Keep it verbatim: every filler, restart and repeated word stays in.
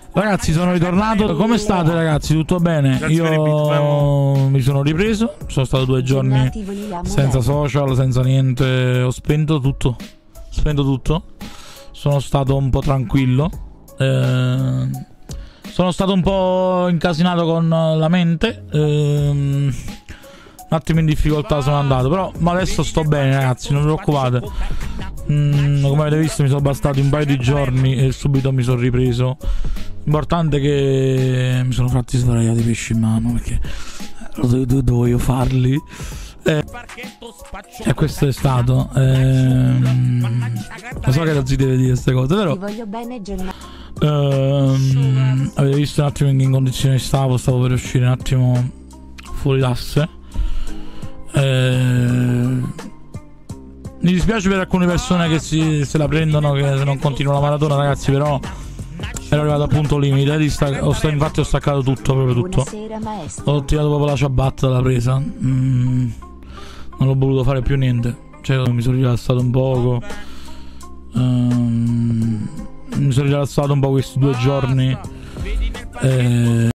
Ragazzi, sono ritornato. Come state, ragazzi? Tutto bene? Io mi sono ripreso. Sono stato due giorni senza social, senza niente. Ho spento tutto. Spento tutto. Sono stato un po' tranquillo. Eh, sono stato un po' incasinato con la mente. Eh, un attimo in difficoltà sono andato. Però ma adesso sto bene, ragazzi. Non vi preoccupate. Mm, come avete visto, mi sono bastati un paio di giorni e subito mi sono ripreso. L'importante è che mi sono fatti svariati pesci in mano, perché dovevo farli. Eh, e questo è stato. Ehm, lo so che non si deve dire queste cose, però. Ehm, avete visto un attimo in che condizioni stavo. Stavo per uscire un attimo fuori d'asse. Ehm, mi dispiace per alcune persone che si, se la prendono, che se non continuo la maratona, ragazzi, però ero arrivato appunto al limite. Ho, infatti ho staccato tutto, proprio tutto. Ho tirato proprio la ciabatta dalla presa. Mm, non ho voluto fare più niente. Cioè mi sono rilassato un poco. um, Mi sono rilassato un po' questi due giorni. eh,